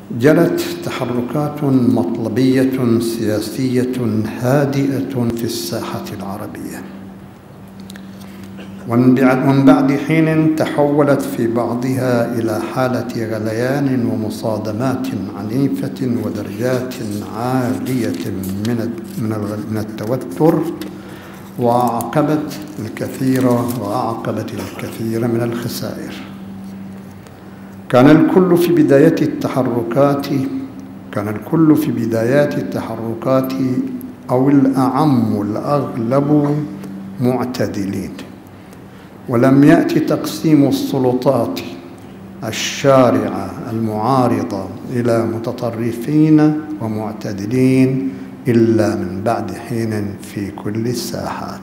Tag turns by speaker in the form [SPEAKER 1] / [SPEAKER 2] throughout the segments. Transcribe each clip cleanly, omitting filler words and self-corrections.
[SPEAKER 1] جرت تحركات مطلبية سياسية هادئة في الساحة العربية، ومن بعد حين تحولت في بعضها إلى حالة غليان ومصادمات عنيفة ودرجات عالية من التوتر، وأعقبت الكثير من الخسائر. كان الكل في بدايات التحركات أو الأعم الأغلب معتدلين، ولم يأتي تقسيم السلطات الشارعة المعارضة إلى متطرفين ومعتدلين إلا من بعد حين في كل الساحات.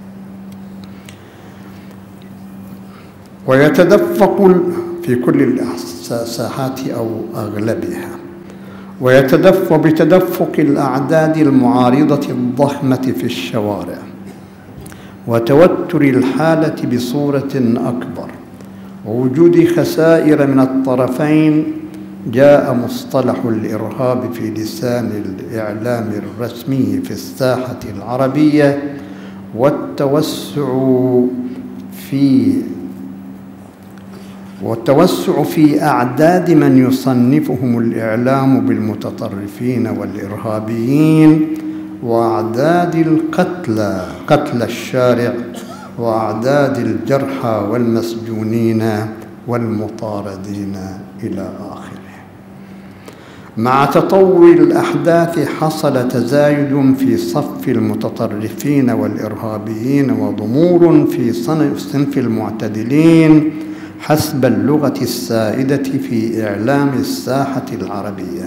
[SPEAKER 1] ويتدفق في كل الساحات أو أغلبها، ويتدفق بتدفق الأعداد المعارضة الضخمة في الشوارع وتوتر الحالة بصورة أكبر ووجود خسائر من الطرفين، جاء مصطلح الإرهاب في لسان الإعلام الرسمي في الساحة العربية والتوسع في أعداد من يصنفهم الإعلام بالمتطرفين والإرهابيين، وأعداد قتلى الشارع، وأعداد الجرحى والمسجونين والمطاردين إلى آخره. مع تطور الأحداث حصل تزايد في صف المتطرفين والإرهابيين وضمور في صنف المعتدلين حسب اللغة السائدة في إعلام الساحة العربية،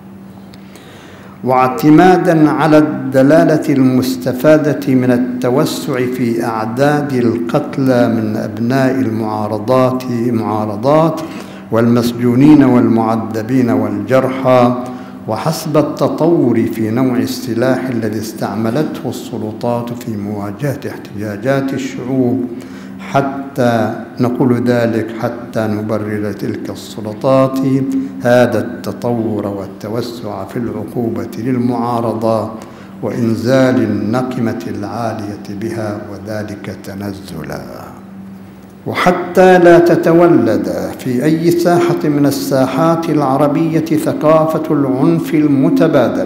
[SPEAKER 1] واعتماداً على الدلالة المستفادة من التوسع في أعداد القتلى من أبناء المعارضات والمسجونين والمعذبين والجرحى، وحسب التطور في نوع السلاح الذي استعملته السلطات في مواجهة احتجاجات الشعوب، حتى نبرر تلك السلطات هذا التطور والتوسع في العقوبة للمعارضة وإنزال النقمة العالية بها، وذلك تنزلا. وحتى لا تتولد في أي ساحة من الساحات العربية ثقافة العنف المتبادل،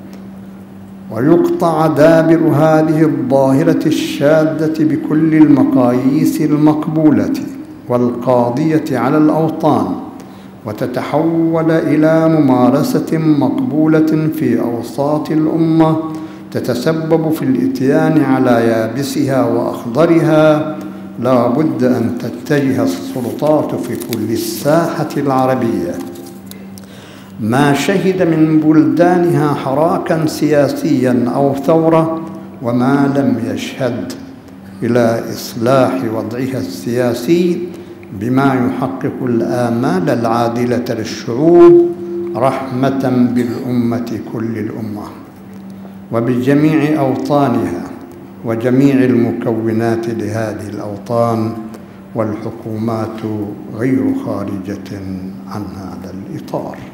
[SPEAKER 1] ويقطع دابر هذه الظاهرة الشاذة بكل المقاييس المقبولة والقاضية على الأوطان، وتتحول إلى ممارسة مقبولة في أوساط الأمة تتسبب في الإتيان على يابسها وأخضرها، لا بد أن تتجه السلطات في كل الساحة العربية ما شهد من بلدانها حراكاً سياسياً أو ثورة، وما لم يشهد إلى إصلاح وضعها السياسي بما يحقق الآمال العادلة للشعوب رحمة بالأمة كل الأمة وبجميع أوطانها وجميع المكونات لهذه الأوطان، والحكومات غير خارجة عن هذا الإطار.